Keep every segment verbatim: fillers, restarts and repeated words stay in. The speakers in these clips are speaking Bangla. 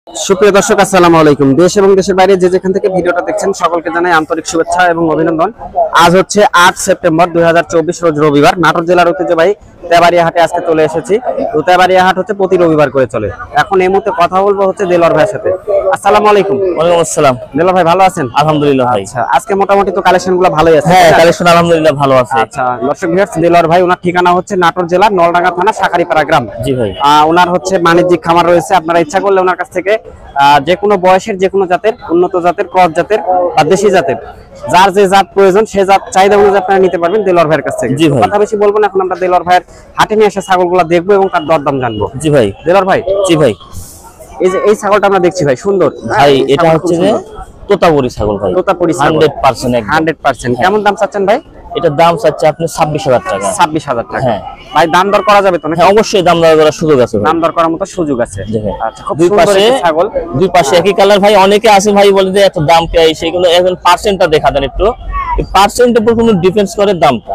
সুপ্রিয় দর্শক আসসালামু আলাইকুম। দেশ এবং দেশের বাইরে যে যেখান থেকে ভিডিওটা দেখছেন সকলকে জানাই আন্তরিক শুভেচ্ছা এবং অভিনন্দন। আজ হচ্ছে আট সেপ্টেম্বর দুই হাজার চব্বিশ রোজ রবিবার। নাটোর জেলার ঐতিহ্যবাহী তেবাড়িয়া হাটে আজকে চলে এসেছি। তো তেবাড়িয়া হাট হচ্ছে প্রতি রবিবার করে চলে। এখন এই মুহূর্তে কথা বলবো হচ্ছে দেলোয়ার ভাইয়ের সাথে। আসসালামু আলাইকুম। ওয়ালাইকুম আসসালাম। দেলোয়ার ভাই ভালো আছেন? আলহামদুলিল্লাহ ভাই। আচ্ছা, আজকে মোটামুটি তো কালেকশনগুলো ভালোই আছে। হ্যাঁ, কালেকশন আলহামদুলিল্লাহ ভালো আছে। আচ্ছা দর্শক ভিউয়ার্স, দেলোয়ার ভাই ওনার ঠিকানা হচ্ছে নাটোর জেলার নলডাঙ্গা থানা শাখারীপাড়া গ্রাম। জি ভাই। আহ ওনার হচ্ছে বাণিজ্যিক খামার রয়েছে। আপনারা ইচ্ছা করলে ওনার কাছ থেকে যে কোনো বয়সের যে কোনো জাতের, উন্নত জাতের, ক্রস জাতের বা দেশি জাতের, যার যে জাত প্রয়োজন সে জাত চাহিদা অনুযায়ী আপনারা নিতে পারবেন দেলোয়ার ভাইয়ের কাছ থেকে। জি ভাই। কথা বেশি বলবো না, এখন আমরা দেলোয়ার ভাইয়ের হাটে নিয়ে এসে ছাগলগুলো দেখবো এবং তার দরদাম জানবো। জি ভাই। দেলোয়ার ভাই। জি ভাই। এই যে এই ছাগলটা আমরা দেখছি ভাই, সুন্দর ভাই। এটা হচ্ছে যে তোতাপুরি ছাগল ভাই। তোতাপুরি ছাগল হান্ড্রেড পার্সেন্ট হান্ড্রেড পার্সেন্ট। কেমন দাম চাচ্ছেন ভাই? এটার দাম চাচ্ছে আপনি ছাব্বিশ হাজার টাকা। ছাব্বিশ হাজার টাকা। হ্যাঁ ভাই, দাম দর করা যাবে তো? হ্যাঁ অবশ্যই দাম দর করার সুযোগ আছে। দাম দর করার মতো সুযোগ আছে। আচ্ছা, খুব দুই পাশে ছাগল, দুই পাশে একই কালার ভাই। অনেকে আছে ভাই বলে যে এত দাম কে, সেগুলো এখন পার্সেন্টটা দেখা দেন একটু। এই পার্সেন্টের উপর কোনো ডিফারেন্স করে দামটা।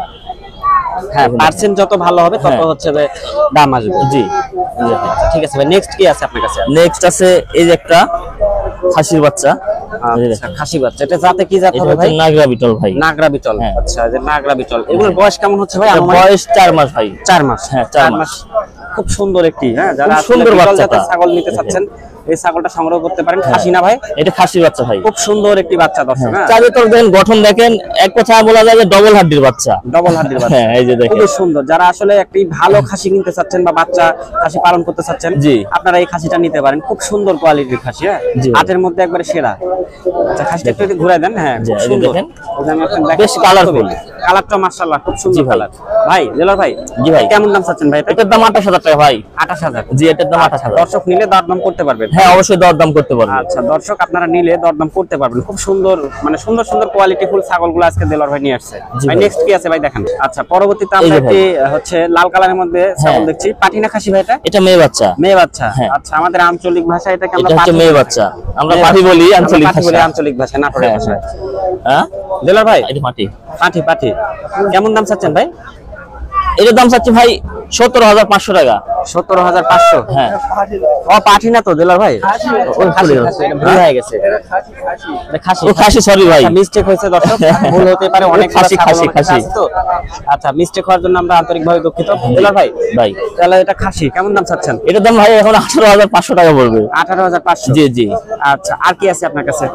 হ্যাঁ, পার্সেন্ট যত ভালো হবে তত হচ্ছে যে দাম আসবে। জি। আচ্ছা ঠিক আছে ভাই, নেক্সট কি আছে আপনার কাছে? নেক্সট আছে এই যে একটা খাসির বাচ্চা। আচ্ছা, খাসি বাচ্চা। এটা জাতে কি জাত হবে ভাই? নাগরা বিটল ভাই। নাগরা বিটল। আচ্ছা, যে নাগরা বিটল, এগুলোর বয়স কেমন হচ্ছে ভাই? আমার বয়স চার মাস ভাই। চার মাস। হ্যাঁ, চার মাস। খুব সুন্দর একটি, হ্যাঁ যারা সুন্দর বাচ্চা ছাগল নিতে চাচ্ছেন এই ছাগলটা সংগ্রহ করতে পারেন। খাসি না ভাই? এটা খাসির বাচ্চা ভাই। খুব সুন্দর একটি বাচ্চা দর্শক। হ্যাঁ, চাঁদে তোর দেখেন গঠন দেখেন, এক কথা বলা যায় যে ডবল হাড্ডির বাচ্চা। ডবল হাড্ডির বাচ্চা। হ্যাঁ, এই যে দেখেন খুব সুন্দর। যারা আসলে একটি ভালো খাসি কিনতে চাচ্ছেন বা বাচ্চা খাসি পালন করতে চাচ্ছেন, জি, আপনারা এই খাসিটা নিতে পারেন। খুব সুন্দর কোয়ালিটির খাসি। হ্যাঁ, হাটের মধ্যে একবারে সেরা। আচ্ছা, খাসিটা একটু ঘুরাই দেন। হ্যাঁ, খুব সুন্দর। বেশ কালারফুল। কালারটা মাশাআল্লাহ খুব সুন্দর কালার। ভাই দেলোয়ার ভাই। জি ভাই। কেমন দাম চাচ্ছেন ভাই? এটার দাম আঠাশ হাজার টাকা ভাই। আঠাশ হাজার। জি, এটার দাম আঠাশ হাজার। দর্শক নিলে দরদাম করতে পারবেন? হ্যাঁ অবশ্যই দরদাম করতে পারবেন। আচ্ছা দর্শক, আপনারা নিলে দরদাম করতে পারবেন। খুব সুন্দর, মানে সুন্দর সুন্দর কোয়ালিটি ফুল ছাগলগুলো আজকে দেলোয়ার ভাই নিয়ে আসছে। ভাই নেক্সট কি আছে ভাই দেখেন। আচ্ছা, পরবর্তীতে আমরা একটি হচ্ছে লাল কালারের মধ্যে ছাগল দেখছি। পাটিনা খাসি ভাই? এটা এটা মেয়ে বাচ্চা। মেয়ে বাচ্চা। আচ্ছা, আমাদের আঞ্চলিক ভাষায় এটাকে আমরা পাটি মেয়ে বাচ্চা আমরা পাটি বলি, আঞ্চলিক ভাষা বলি, আঞ্চলিক ভাষায় নাটোরের ভাষায়। হ্যাঁ দেলোয়ার ভাই, এটা পাটি। পাটি পাটি কেমন দাম চাচ্ছেন ভাই? এটার দাম চাচ্ছি ভাই সতেরো হাজার পাঁচশো টাকা। সতেরো হাজার পাঁচশো। হ্যাঁ। ও পাটি না তো দেলোয়ার ভাই? ওই খাসি হয়ে গেছে। খাসি খাসি সরি ভাই, মিস্টেক হয়েছে দর্শক, ভুল হতে পারে। অনেক খাসি খাসি খাসি তো। আচ্ছা, মিস্টেক হওয়ার জন্য আমরা আন্তরিকভাবে দুঃখিত। দেলোয়ার ভাই ভাই, তাহলে এটা খাসি কেমন দাম চাচ্ছেন? এটার দাম ভাই এখন আঠারো হাজার পাঁচশো টাকা পড়বে। আঠারো হাজার পাঁচশো। জি জি। আচ্ছা, আর কি আছে আপনার কাছে?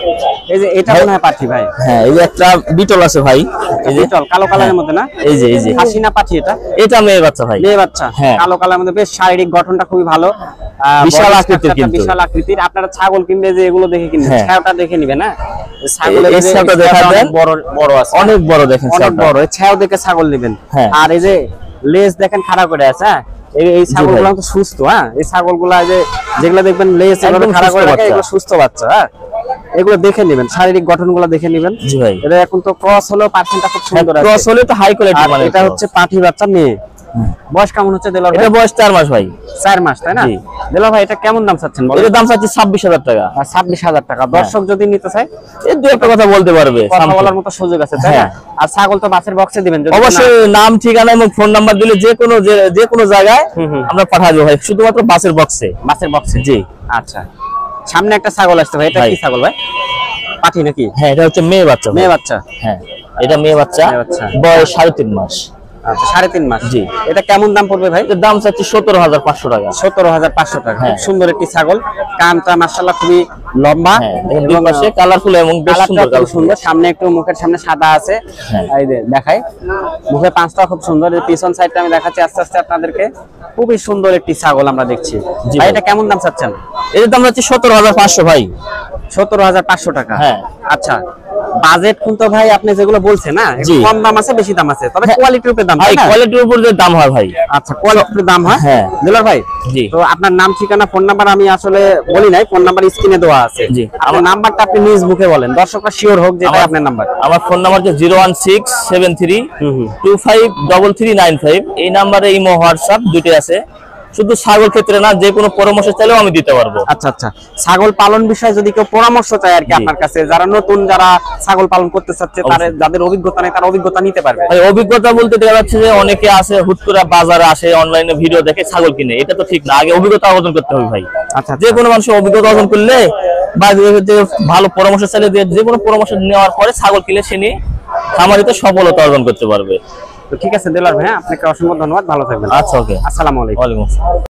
এই যে এটা মনে হয় পাটি ভাই। হ্যাঁ, এই যে একটা বিটল আছে ভাই। এই যে বিটল কালো কালারের মধ্যে না? এই যে এই যে খাসি না পাটি এটা? এটা মেয়ে বাচ্চা ভাই। মেয়ে বাচ্চা। হ্যাঁ, কালো কালারের মধ্যে বেশ শারীরিক গঠনটা খুবই ভালো। বিশাল আকৃতির, কিন্তু বিশাল আকৃতির। আপনারা ছাগল কিনবে যে এগুলো দেখে কিনবেন, ছায়াটা দেখে নিবেন। না ছাগলের এই ছায়াটা দেখা দেন, বড় বড় আছে, অনেক বড় দেখেন, অনেক বড়। এই ছায়াও দেখে ছাগল নেবেন। আর এই যে লেজ দেখেন খাড়া করে আছে। হ্যাঁ, এই ছাগলগুলো তো সুস্থ। হ্যাঁ, এই ছাগলগুলা যে যেগুলো দেখবেন লেজ এভাবে খাড়া করে রাখে, এগুলো সুস্থ বাচ্চা। হ্যাঁ, এগুলো দেখে নেবেন, শারীরিক গঠনগুলো দেখে নেবেন। জি ভাই। এটা এখন তো ক্রস হলো, পার্সেন্টটা খুব সুন্দর আছে। ক্রস হলে তো হাই কোয়ালিটি মানে। এটা হচ্ছে পাঠি বাচ্চা মেয়ে। বয়স কেমন হচ্ছে দেলোয়ার ভাই? এটা বয়স চার মাস ভাই। চার মাস, তাই না? দেলোয়ার ভাই, এটা কেমন দাম চাচ্ছেন বলেন? এর দাম চাচ্ছি ছাব্বিশ হাজার টাকা। ছাব্বিশ হাজার টাকা। দর্শক যদি নিতে চায় এই দুই একটা কথা বলতে পারবে, কথা বলার মতো সুযোগ আছে, তাই না? আর ছাগল তো বাসের বক্সে দিবেন। অবশ্যই নাম, ঠিকানা এবং ফোন নাম্বার দিলে যে কোনো যে কোনো জায়গায় আমরা পাঠাবো ভাই, শুধুমাত্র বাসের বক্সে। বাসের বক্সে। জি। আচ্ছা, সামনে একটা ছাগল আসছে ভাই। এটা কি ছাগল ভাই? পাঠি নাকি? হ্যাঁ, এটা হচ্ছে মেয়ে বাচ্চা। মেয়ে বাচ্চা। হ্যাঁ, এটা মেয়ে বাচ্চা, বয়স সাড়ে তিন মাস। আচ্ছা, সাড়ে তিন মাস। জি। এটা কেমন দাম পড়বে ভাই? এর দাম চাচ্ছি সতেরো হাজার পাঁচশো টাকা। সতেরো হাজার পাঁচশো টাকা। খুব সুন্দর একটি ছাগল। কানটা মাশাআল্লাহ খুবই লম্বা, দুই পাশে কালারফুল এবং বেশ সুন্দর। সুন্দর। সামনে একটু মুখের সামনে সাদা আছে। এই যে দেখাই, মুখে পাঁচটা খুব সুন্দর। পিছন সাইডটা আমি দেখাচ্ছি আস্তে আস্তে আপনাদেরকে। খুবই সুন্দর একটি ছাগল আমরা দেখছি। ভাই, এটা কেমন দাম চাচ্ছেন? এর দাম চাচ্ছি সতেরো হাজার পাঁচশো ভাই। সতেরো হাজার পাঁচশো টাকা। হ্যাঁ। আচ্ছা, বাজেট কিন্তু ভাই আপনি যেগুলো বলছেন না, কম দাম আছে, বেশি দাম আছে, তবে কোয়ালিটির উপরে দাম। ভাই, কোয়ালিটির উপর যে দাম হয় ভাই। আচ্ছা, কোয়ালিটির দাম হয়। হ্যাঁ দেলোয়ার ভাই। জি। তো আপনার নাম, ঠিকানা, ফোন নাম্বার আমি আসলে বলি নাই, ফোন নাম্বার স্ক্রিনে দেওয়া আছে। জি। আমার নাম্বারটা আপনি নিজ মুখে বলেন, দর্শকরা শিওর হোক যে এটা আপনার নাম্বার। আমার ফোন নাম্বার হচ্ছে zero one six seven three two five double three nine five. এই নাম্বারে ইমো, হোয়াটসঅ্যাপ দুটোই আছে। শুধু ছাগল ক্ষেত্রে না, যে কোনো পরামর্শ চাইলেও আমি দিতে পারবো। আচ্ছা আচ্ছা, ছাগল পালন বিষয়ে যদি কেউ পরামর্শ চায় আর কি আপনার কাছে, যারা নতুন যারা ছাগল পালন করতে চাচ্ছে, তারা যাদের অভিজ্ঞতা নেই তারা অভিজ্ঞতা নিতে পারবে? ভাই অভিজ্ঞতা বলতে দেখা যাচ্ছে যে অনেকে আছে হুট করে বাজারে আসে, অনলাইনে ভিডিও দেখে ছাগল কিনে, এটা তো ঠিক না। আগে অভিজ্ঞতা অর্জন করতে হবে ভাই। আচ্ছা, যে কোনো মানুষের অভিজ্ঞতা অর্জন করলে বা যে ভালো পরামর্শ চাইলে যে কোনো পরামর্শ নেওয়ার পরে ছাগল কিনে সে নিয়ে খামারিতে সফলতা অর্জন করতে পারবে। তো ঠিক আছে দেলোয়ার ভাই, আপনাকে অসংখ্য ধন্যবাদ, ভালো থাকবেন। আচ্ছা, ওকে, আসসালামু আলাইকুম। ওয়ালাইকুম আসসালাম।